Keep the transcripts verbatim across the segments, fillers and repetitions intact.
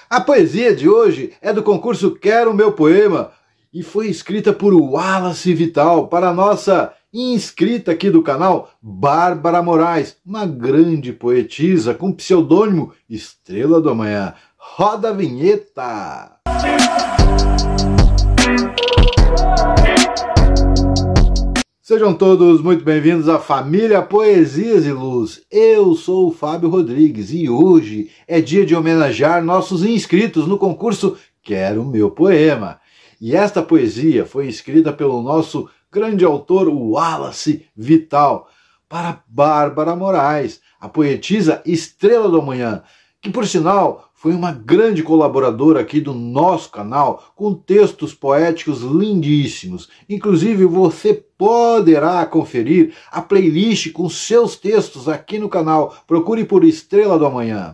A poesia de hoje é do concurso Quero o Meu Poema e foi escrita por Wallace Vital para a nossa inscrita aqui do canal, Bárbara Moraes, uma grande poetisa com pseudônimo Estrela do Amanhã. Roda a vinheta! Sejam todos muito bem-vindos à família Poesias e Luz. Eu sou o Fábio Rodrigues e hoje é dia de homenagear nossos inscritos no concurso Quero o Meu Poema. E esta poesia foi escrita pelo nosso grande autor Wallace Vital para Bárbara Moraes, a poetisa Estrela do Amanhã, que por sinal foi uma grande colaboradora aqui do nosso canal, com textos poéticos lindíssimos. Inclusive você poderá conferir a playlist com seus textos aqui no canal. Procure por Estrela do Amanhã.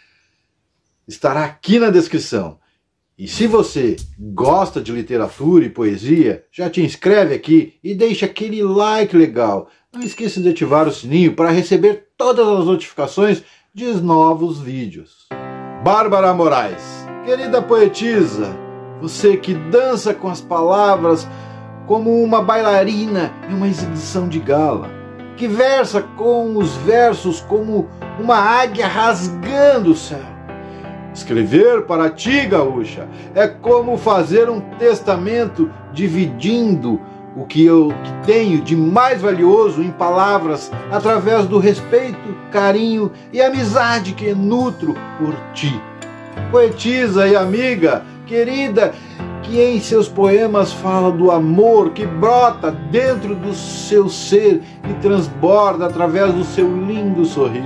Estará aqui na descrição. E se você gosta de literatura e poesia, já te inscreve aqui e deixa aquele like legal. Não esqueça de ativar o sininho para receber todas as notificações de novos vídeos. Bárbara Moraes, querida poetisa, você que dança com as palavras como uma bailarina em uma exibição de gala, que versa com os versos como uma águia rasgando o céu. Escrever para ti, gaúcha, é como fazer um testamento dividindo o que eu tenho de mais valioso em palavras através do respeito, carinho e amizade que nutro por ti. Poetisa e amiga, querida, que em seus poemas fala do amor que brota dentro do seu ser e transborda através do seu lindo sorriso.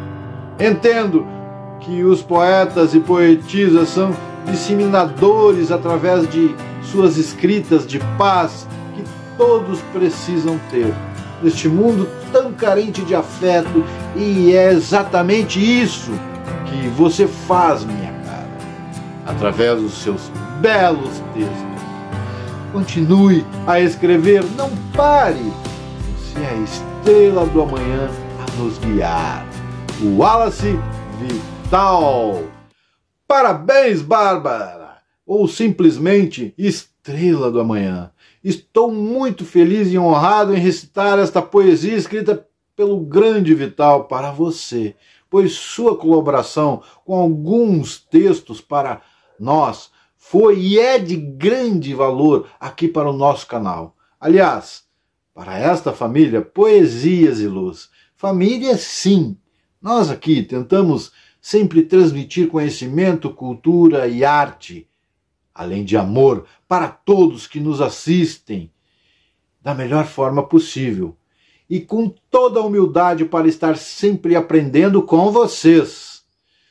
Entendo que os poetas e poetisas são disseminadores através de suas escritas de paz que todos precisam ter neste mundo tão carente de afeto, e é exatamente isso que você faz, minha cara, através dos seus belos textos. Continue a escrever, não pare, você é a estrela do amanhã a nos guiar. Wallace Vital. Parabéns, Bárbara! Ou simplesmente Estrela do Amanhã. Estou muito feliz e honrado em recitar esta poesia escrita pelo grande Vital para você, pois sua colaboração com alguns textos para nós foi e é de grande valor aqui para o nosso canal. Aliás, para esta família Poesias e Luz. Família, sim. Nós aqui tentamos sempre transmitir conhecimento, cultura e arte, além de amor, para todos que nos assistem da melhor forma possível e com toda a humildade para estar sempre aprendendo com vocês.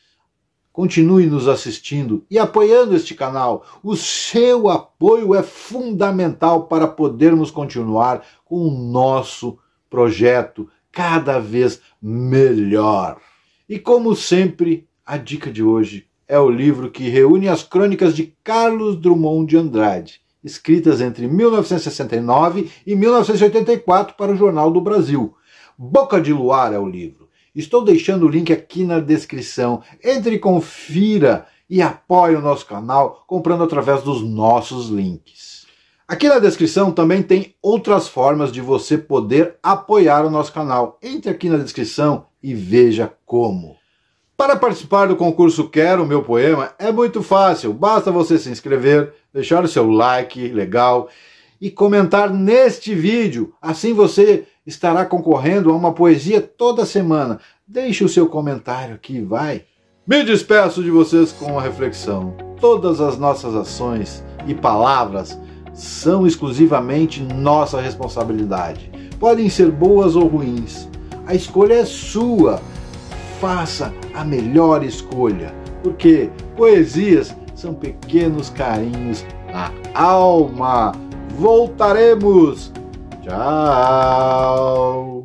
Continue nos assistindo e apoiando este canal. O seu apoio é fundamental para podermos continuar com o nosso projeto cada vez melhor. E como sempre, a dica de hoje é o livro que reúne as crônicas de Carlos Drummond de Andrade, escritas entre mil novecentos e sessenta e nove e mil novecentos e oitenta e quatro para o Jornal do Brasil. Boca de Luar é o livro. Estou deixando o link aqui na descrição. Entre e confira e apoie o nosso canal comprando através dos nossos links. Aqui na descrição também tem outras formas de você poder apoiar o nosso canal. Entre aqui na descrição e veja como. Para participar do concurso Quero o Meu Poema é muito fácil. Basta você se inscrever, deixar o seu like legal e comentar neste vídeo. Assim você estará concorrendo a uma poesia toda semana. Deixe o seu comentário aqui, vai. Me despeço de vocês com uma reflexão. Todas as nossas ações e palavras são exclusivamente nossa responsabilidade. Podem ser boas ou ruins. A escolha é sua. Faça a melhor escolha, porque poesias são pequenos carinhos na alma. Voltaremos. Tchau.